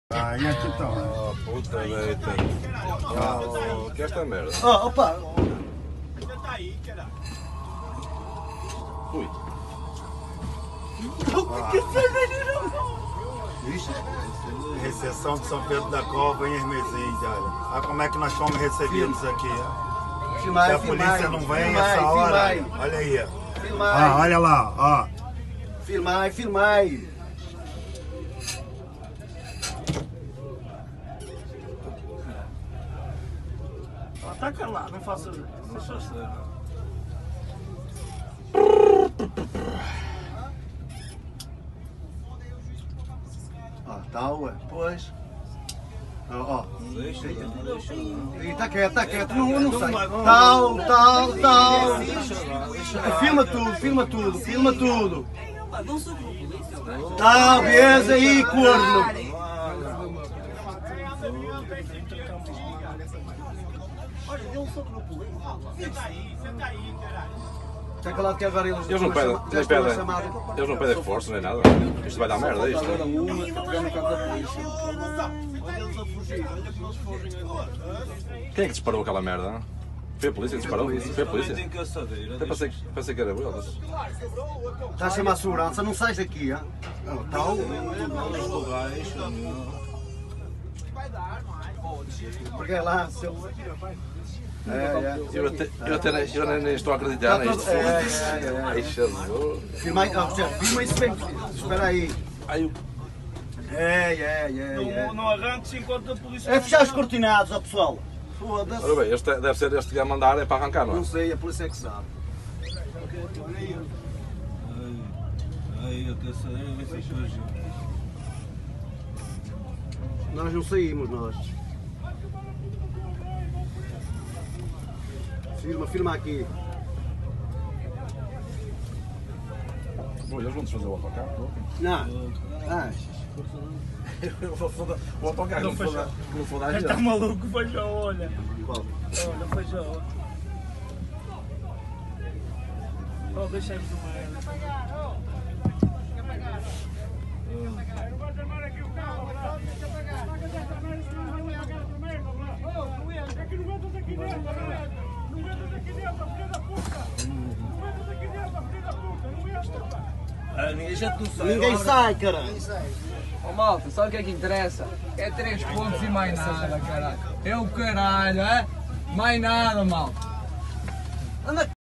Ah, e aqui está. Oh, puta leite. Oh, que esta merda. Oh, opa! Ui. Vixe, recepção de São Pedro da Cova em Hermesinho, olha. Olha como é que nós fomos recebidos aqui. Filmai, Se a polícia não vem essa hora, olha aí. Ah, olha lá, ó. Filmai. Ataca lá, não faça. Não faça. Ó, tá, ué, pois. Ó. Deixa. E tá quieto, não sai. Tal. Filma tudo. Tal, beleza aí, corno. Olha, deu um soco no polícia. Senta aí, caralho. Está calado que agora eles Eles não pedem, já estão a chamar. eles não pedem reforço nem nada. Isto vai dar merda, isto. Olha eles a fugir, olha como eles fogem agora. Quem é que disparou aquela merda? Foi a polícia que disparou? Foi a polícia? Tem caçadeira. Até pensei que era eles. Está a chamar a segurança, não sais daqui, hein? Tal. Porque é lá, seu. Eu nem estou a acreditar nisto. Ai, Jesus. Filma isso bem. Espera aí. Ai, Não arranques enquanto a polícia. É fechar os cortinados, ó pessoal. Foda-se. ora bem, este deve ser este que ia mandar, é para arrancar, não é? Não sei, a polícia é que sabe. Ai, a caçadeira vai ser fugiu. Nós não saímos, nós. Filma aqui. Bom, eles vão desfazer o autocarro? Não. O autocarro não for dar Está maluco, feijão, olha. Qual? Olha, feijão. Oh, deixa-me tomar. Ninguém sai, caralho. Ó malta, sabe o que é que interessa? É 3 pontos e mais nada, caralho. É o caralho, é? Mais nada, malta. Anda